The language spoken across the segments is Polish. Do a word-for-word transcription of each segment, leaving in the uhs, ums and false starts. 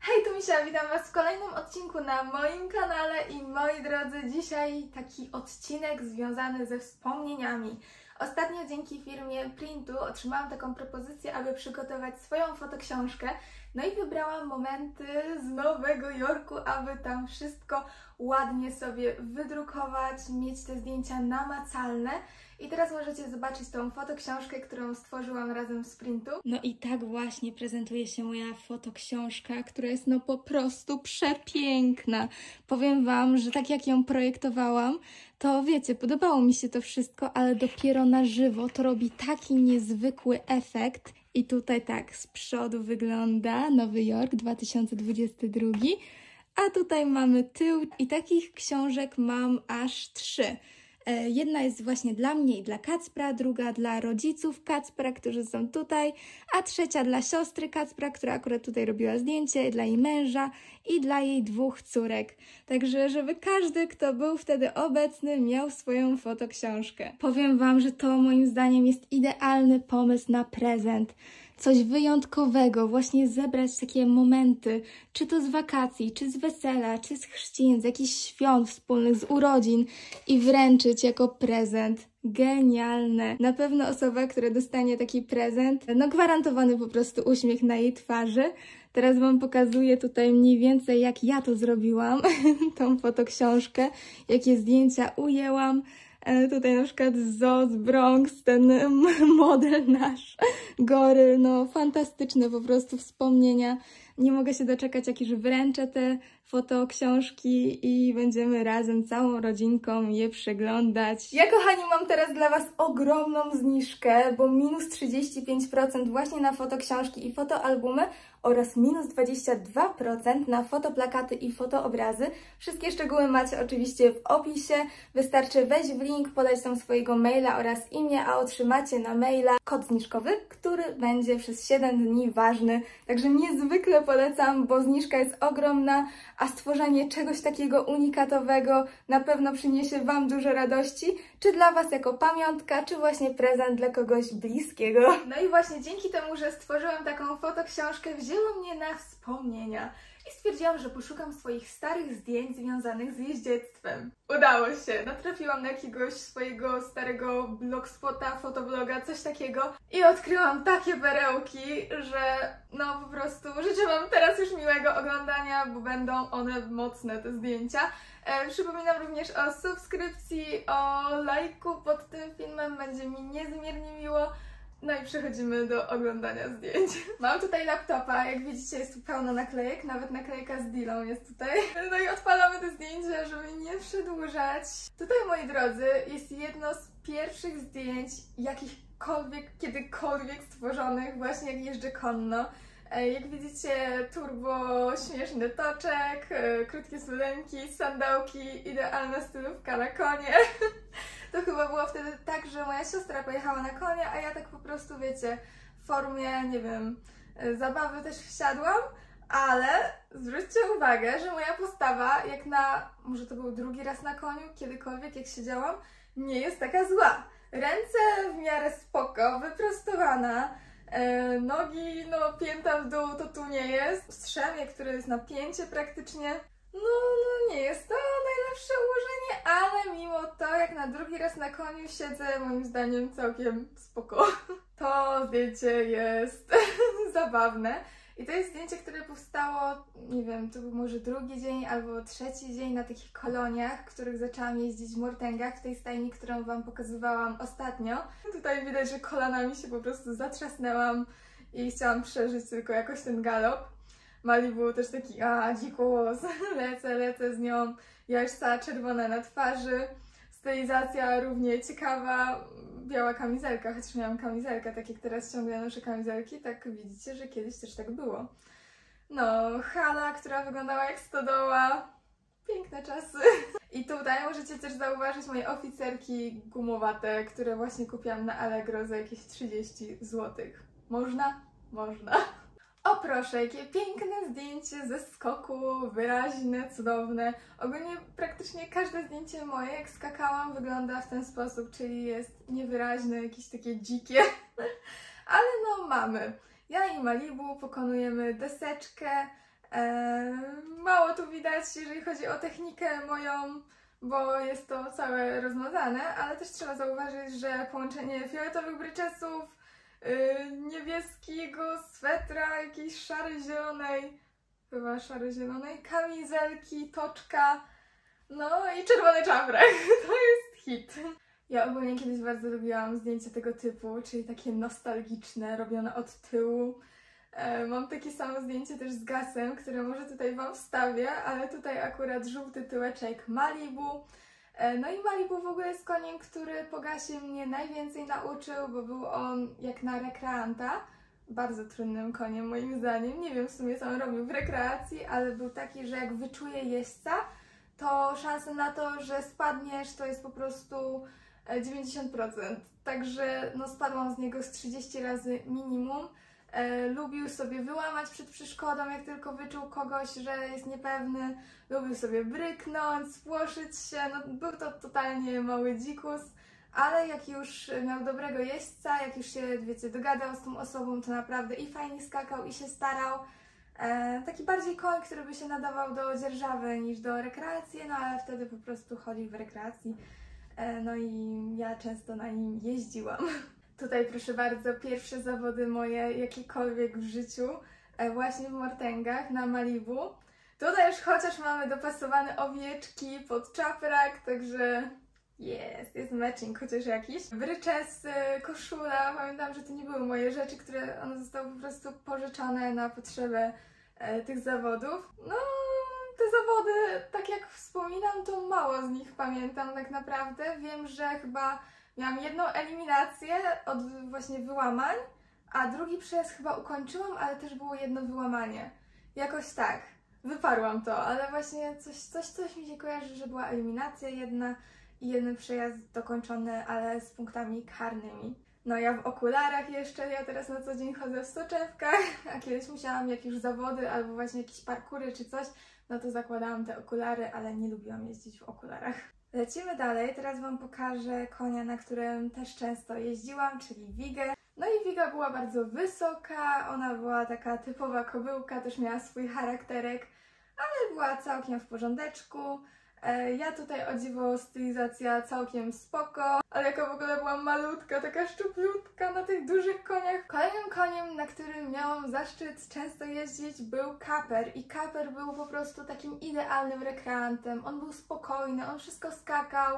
Hej, tu Misia, witam Was w kolejnym odcinku na moim kanale i moi drodzy, dzisiaj taki odcinek związany ze wspomnieniami. Ostatnio dzięki firmie Printu otrzymałam taką propozycję, aby przygotować swoją fotoksiążkę. No i wybrałam momenty z Nowego Jorku, aby tam wszystko ładnie sobie wydrukować, mieć te zdjęcia namacalne. I teraz możecie zobaczyć tą fotoksiążkę, którą stworzyłam razem z Printu. No i tak właśnie prezentuje się moja fotoksiążka, która jest no po prostu przepiękna. Powiem Wam, że tak jak ją projektowałam, to wiecie, podobało mi się to wszystko, ale dopiero na żywo to robi taki niezwykły efekt. I tutaj tak z przodu wygląda Nowy Jork dwa tysiące dwudziesty drugi, a tutaj mamy tył i takich książek mam aż trzy. Jedna jest właśnie dla mnie i dla Kacpra, druga dla rodziców Kacpra, którzy są tutaj, a trzecia dla siostry Kacpra, która akurat tutaj robiła zdjęcie, dla jej męża i dla jej dwóch córek. Także, żeby każdy, kto był wtedy obecny, miał swoją fotoksiążkę. Powiem Wam, że to moim zdaniem jest idealny pomysł na prezent. Coś wyjątkowego, właśnie zebrać takie momenty, czy to z wakacji, czy z wesela, czy z chrzcin, z jakichś świąt wspólnych, z urodzin i wręczyć jako prezent. Genialne! Na pewno osoba, która dostanie taki prezent, no gwarantowany po prostu uśmiech na jej twarzy. Teraz Wam pokazuję tutaj mniej więcej, jak ja to zrobiłam, tą fotoksiążkę, jakie zdjęcia ujęłam. Tutaj na przykład Zoo z Bronx, ten model nasz, goryl, no fantastyczne po prostu wspomnienia. Nie mogę się doczekać, jak już wręczę te fotoksiążki i będziemy razem całą rodzinką je przeglądać. Ja, kochani, mam teraz dla Was ogromną zniżkę, bo minus trzydzieści pięć procent właśnie na fotoksiążki i fotoalbumy oraz minus dwadzieścia dwa procent na fotoplakaty i fotoobrazy. Wszystkie szczegóły macie oczywiście w opisie. Wystarczy wejść w link, podać tam swojego maila oraz imię, a otrzymacie na maila kod zniżkowy, który będzie przez siedem dni ważny. Także niezwykle polecam, bo zniżka jest ogromna, a stworzenie czegoś takiego unikatowego na pewno przyniesie Wam dużo radości, czy dla Was jako pamiątka, czy właśnie prezent dla kogoś bliskiego. No i właśnie dzięki temu, że stworzyłam taką fotoksiążkę, wzięło mnie na wspomnienia i stwierdziłam, że poszukam swoich starych zdjęć związanych z jeździectwem. Udało się! Natrafiłam na jakiegoś swojego starego blogspota, fotobloga, coś takiego i odkryłam takie perełki, że no po prostu życzę Wam teraz już miłego oglądania, bo będą one mocne, te zdjęcia. E, przypominam również o subskrypcji, o lajku pod tym filmem, będzie mi niezmiernie miło. No i przechodzimy do oglądania zdjęć. Mam tutaj laptopa, jak widzicie jest tu pełno naklejek, nawet naklejka z Dilą jest tutaj. No i odpalamy te zdjęcia, żeby nie przedłużać. Tutaj, moi drodzy, jest jedno z pierwszych zdjęć jakichkolwiek, kiedykolwiek stworzonych, właśnie jak jeżdżę konno. Jak widzicie, turbo śmieszny toczek, krótkie spodenki, sandałki, idealna stylówka na konie. To chyba było wtedy tak, że moja siostra pojechała na konie, a ja tak po prostu, wiecie, w formie, nie wiem, zabawy też wsiadłam, ale zwróćcie uwagę, że moja postawa, jak na, może to był drugi raz na koniu, kiedykolwiek jak siedziałam, nie jest taka zła. Ręce w miarę spoko, wyprostowana, e, nogi, no pięta w dół to tu nie jest, strzemię, które jest na pięcie praktycznie. No, no nie jest to najlepsze ułożenie, ale mimo to, jak na drugi raz na koniu siedzę, moim zdaniem całkiem spoko. To zdjęcie jest zabawne. I to jest zdjęcie, które powstało, nie wiem, to był może drugi dzień albo trzeci dzień na takich koloniach, w których zaczęłam jeździć w Mortęgach, w tej stajni, którą Wam pokazywałam ostatnio. Tutaj widać, że kolanami się po prostu zatrzasnęłam i chciałam przeżyć tylko jakoś ten galop. Mali był też taki, a dzikos, lecę, lecę z nią, ja już cała czerwona na twarzy, stylizacja równie ciekawa, biała kamizelka, chociaż miałam kamizelkę, tak jak teraz ciągle noszę kamizelki, tak widzicie, że kiedyś też tak było. No, hala, która wyglądała jak stodoła, piękne czasy. I tutaj możecie też zauważyć moje oficerki gumowate, które właśnie kupiłam na Allegro za jakieś trzydzieści złotych. Można? Można. O proszę, jakie piękne zdjęcie ze skoku, wyraźne, cudowne. Ogólnie praktycznie każde zdjęcie moje, jak skakałam, wygląda w ten sposób, czyli jest niewyraźne, jakieś takie dzikie. Ale no mamy. Ja i Malibu pokonujemy deseczkę, E, mało tu widać, jeżeli chodzi o technikę moją, bo jest to całe rozmazane, ale też trzeba zauważyć, że połączenie fioletowych bryczesów, yy, niebieskiego swetra, jakiejś szarej, zielonej, chyba szarej, zielonej, kamizelki, toczka, no i czerwony czaprak. To jest hit. Ja ogólnie kiedyś bardzo lubiłam zdjęcia tego typu, czyli takie nostalgiczne, robione od tyłu. E, mam takie samo zdjęcie też z Gasem, które może tutaj Wam wstawię, ale tutaj akurat żółty tyłeczek Malibu. E, no i Malibu w ogóle jest koniem, który po Gasie mnie najwięcej nauczył, bo był on jak na rekreanta bardzo trudnym koniem moim zdaniem. Nie wiem w sumie co on robił w rekreacji, ale był taki, że jak wyczuje jeźdźca, to szanse na to, że spadniesz, to jest po prostu dziewięćdziesiąt procent. Także no spadłam z niego z trzydzieści razy minimum. E, lubił sobie wyłamać przed przeszkodą, jak tylko wyczuł kogoś, że jest niepewny. Lubił sobie bryknąć, spłoszyć się. No, był to totalnie mały dzikus, ale jak już miał dobrego jeźdźca, jak już się, wiecie, dogadał z tą osobą, to naprawdę i fajnie skakał, i się starał. E, taki bardziej koń, który by się nadawał do dzierżawy niż do rekreacji, no ale wtedy po prostu chodził w rekreacji. E, no i ja często na nim jeździłam. Tutaj proszę bardzo, pierwsze zawody moje jakiekolwiek w życiu, e, właśnie w Mortęgach na Malibu. Tutaj już chociaż mamy dopasowane owieczki pod czaprak, także jest, jest matching chociaż jakiś. Bryczesy, koszula, pamiętam, że to nie były moje rzeczy, które one zostały po prostu pożyczone na potrzebę e, tych zawodów. No, te zawody, tak jak wspominam, to mało z nich pamiętam tak naprawdę. Wiem, że chyba miałam jedną eliminację od właśnie wyłamań, a drugi przejazd chyba ukończyłam, ale też było jedno wyłamanie. Jakoś tak. Wyparłam to, ale właśnie coś, coś, coś mi się kojarzy, że była eliminacja jedna i jeden przejazd dokończony, ale z punktami karnymi. No ja w okularach jeszcze, ja teraz na co dzień chodzę w soczewkach, a kiedyś musiałam jak już zawody albo właśnie jakieś parkury czy coś, no to zakładałam te okulary, ale nie lubiłam jeździć w okularach. Lecimy dalej, teraz Wam pokażę konia, na którym też często jeździłam, czyli Wigę. No i Wiga była bardzo wysoka, ona była taka typowa kobyłka, też miała swój charakterek, ale była całkiem w porządeczku. Ja tutaj, o dziwo, stylizacja całkiem spoko, ale jaka w ogóle była malutka, taka szczuplutka na tych dużych koniach. Kolejnym koniem, na którym miałam zaszczyt często jeździć, był Kaper i Kaper był po prostu takim idealnym rekreantem. On był spokojny, on wszystko skakał,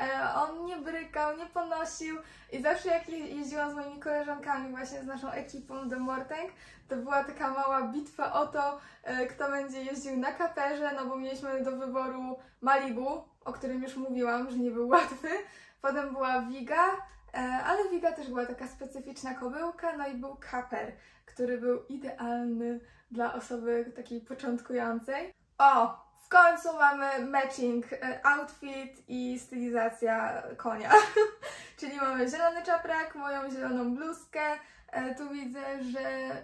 on nie brykał, nie ponosił i zawsze jak jeździłam z moimi koleżankami właśnie z naszą ekipą do Mortęg, to była taka mała bitwa o to, kto będzie jeździł na Kaperze, no bo mieliśmy do wyboru Malibu, o którym już mówiłam, że nie był łatwy, potem była Wiga, ale Wiga też była taka specyficzna kobyłka, no i był Kaper, który był idealny dla osoby takiej początkującej. O! W końcu mamy matching outfit i stylizacja konia. Czyli mamy zielony czaprak, moją zieloną bluzkę. Tu widzę, że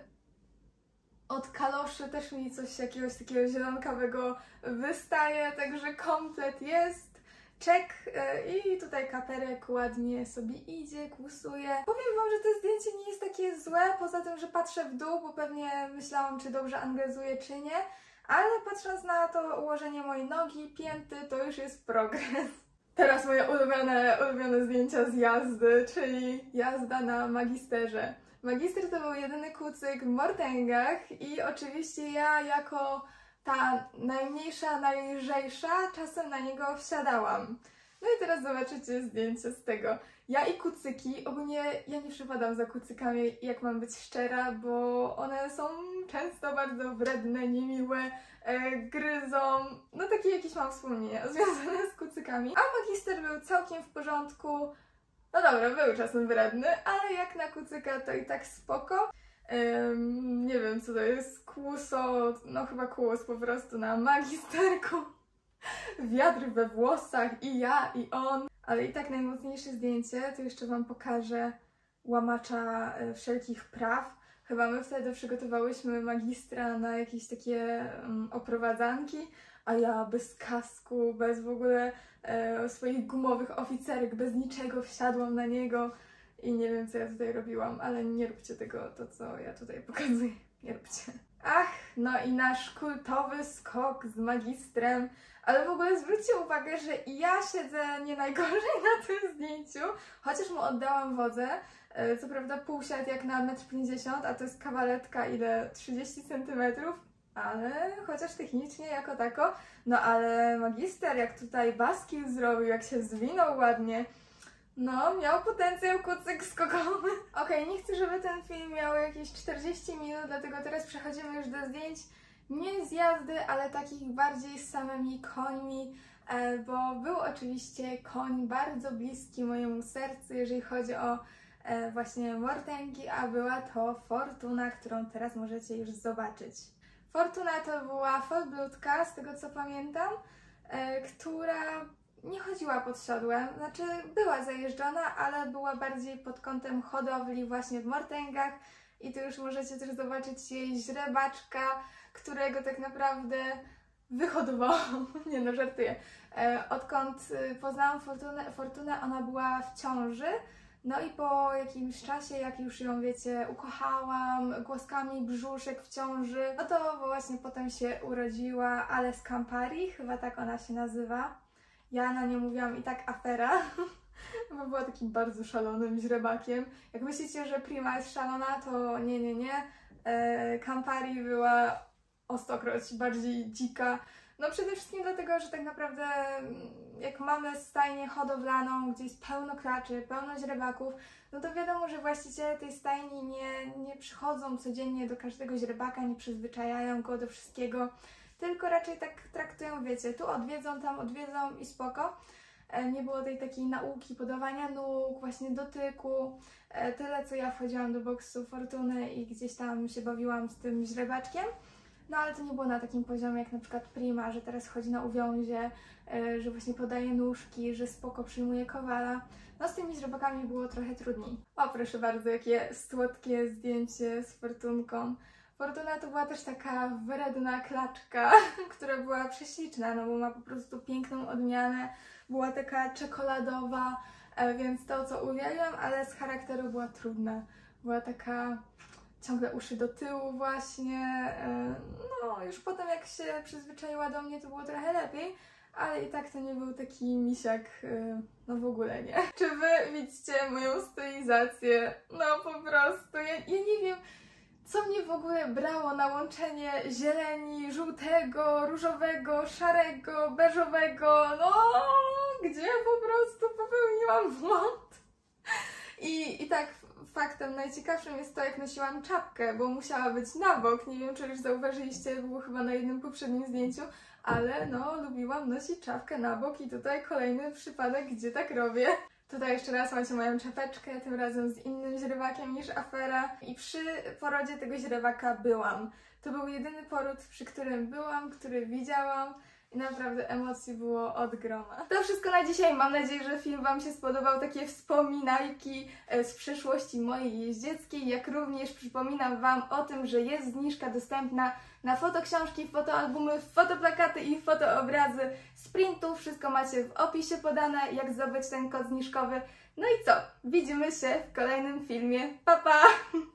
od kaloszy też mi coś jakiegoś takiego zielonkawego wystaje, także komplet jest. Czek i tutaj kaperek ładnie sobie idzie, kłusuje. Powiem Wam, że to zdjęcie nie jest takie złe, poza tym, że patrzę w dół, bo pewnie myślałam, czy dobrze angażuję, czy nie. Ale patrząc na to ułożenie mojej nogi, pięty, to już jest progres. Teraz moje ulubione, ulubione zdjęcia z jazdy, czyli jazda na Magisterze. Magister to był jedyny kucyk w Mortęgach i oczywiście ja jako ta najmniejsza, najlżejsza czasem na niego wsiadałam. No i teraz zobaczycie zdjęcie z tego. Ja i kucyki, ogólnie ja nie przypadam za kucykami, jak mam być szczera, bo one są często bardzo wredne, niemiłe, e, gryzą, no takie jakieś mam wspomnienia związane z kucykami. A Magister był całkiem w porządku, no dobra, był czasem wredny, ale jak na kucyka to i tak spoko. Um, nie wiem co to jest, kłuso, no chyba kłus po prostu na Magisterku. Wiatr we włosach i ja i on. Ale i tak najmocniejsze zdjęcie, to jeszcze Wam pokażę łamacza wszelkich praw. Chyba my wtedy przygotowałyśmy Magistra na jakieś takie um, oprowadzanki, a ja bez kasku, bez w ogóle e, swoich gumowych oficerek, bez niczego wsiadłam na niego i nie wiem co ja tutaj robiłam, ale nie róbcie tego, to co ja tutaj pokazuję, nie róbcie. Ach, no i nasz kultowy skok z magistrem. Ale w ogóle zwróćcie uwagę, że ja siedzę nie najgorzej na tym zdjęciu, chociaż mu oddałam wodzę. Co prawda pół siat jak na metr pięćdziesiąt, a to jest kawaletka ile trzydzieści centymetrów, ale chociaż technicznie jako tako. No ale magister jak tutaj baskill zrobił, jak się zwinął ładnie, no miał potencjał kucyk skokowy. Okej, okay, nie chcę, żeby ten film miał jakieś czterdzieści minut, dlatego teraz przechodzimy już do zdjęć nie z jazdy, ale takich bardziej z samymi końmi, bo był oczywiście koń bardzo bliski mojemu sercu, jeżeli chodzi o właśnie mortęgi, a była to Fortuna, którą teraz możecie już zobaczyć. Fortuna to była fullbloodka, z tego co pamiętam, która nie chodziła pod siodłem, znaczy była zajeżdżona, ale była bardziej pod kątem hodowli właśnie w mortęgach i tu już możecie też zobaczyć jej źrebaczka, którego tak naprawdę wyhodowałam. Nie no, żartuję. Odkąd poznałam Fortunę, Fortunę, ona była w ciąży, no i po jakimś czasie, jak już ją, wiecie, ukochałam, głaskami brzuszek w ciąży, no to właśnie potem się urodziła Ales Campari, chyba tak ona się nazywa. Ja na nią mówiłam i tak afera, bo była takim bardzo szalonym źrebakiem. Jak myślicie, że Prima jest szalona, to nie, nie, nie. E, Campari była o stokroć bardziej dzika. No przede wszystkim dlatego, że tak naprawdę jak mamy stajnię hodowlaną, gdzie jest pełno klaczy, pełno źrebaków, no to wiadomo, że właściciele tej stajni nie, nie przychodzą codziennie do każdego źrebaka, nie przyzwyczajają go do wszystkiego, tylko raczej tak traktują, wiecie, tu odwiedzą, tam odwiedzą i spoko. Nie było tej takiej nauki podawania nóg, właśnie dotyku, tyle co ja wchodziłam do boksu Fortuny i gdzieś tam się bawiłam z tym źrebaczkiem. No ale to nie było na takim poziomie jak na przykład Prima, że teraz chodzi na uwiązie, że właśnie podaje nóżki, że spoko przyjmuje kowala. No z tymi źrebakami było trochę trudniej. O proszę bardzo, jakie słodkie zdjęcie z Fortunką. Fortuna to była też taka wredna klaczka, która była prześliczna, no bo ma po prostu piękną odmianę, była taka czekoladowa, więc to co uwielbiam, ale z charakteru była trudna. Była taka ciągle uszy do tyłu właśnie, no już potem jak się przyzwyczaiła do mnie to było trochę lepiej, ale i tak to nie był taki misiak, no w ogóle nie. Czy wy widzicie moją stylizację? No po prostu, ja, ja nie wiem, co mnie w ogóle brało na łączenie zieleni, żółtego, różowego, szarego, beżowego, no gdzie po prostu popełniłam błąd. I, i tak faktem najciekawszym jest to, jak nosiłam czapkę, bo musiała być na bok. Nie wiem, czy już zauważyliście, było chyba na jednym poprzednim zdjęciu, ale no, lubiłam nosić czapkę na bok i tutaj kolejny przypadek, gdzie tak robię. Tutaj jeszcze raz macie moją czapeczkę, tym razem z innym źrebakiem niż afera. I przy porodzie tego źrebaka byłam. To był jedyny poród, przy którym byłam, który widziałam. I naprawdę emocji było od groma. To wszystko na dzisiaj. Mam nadzieję, że film Wam się spodobał. Takie wspominajki z przeszłości mojej jeździeckiej. Jak również przypominam Wam o tym, że jest zniżka dostępna na fotoksiążki, fotoalbumy, fotoplakaty i fotoobrazy z Printu. Wszystko macie w opisie podane, jak zdobyć ten kod zniżkowy. No i co? Widzimy się w kolejnym filmie. Pa, pa!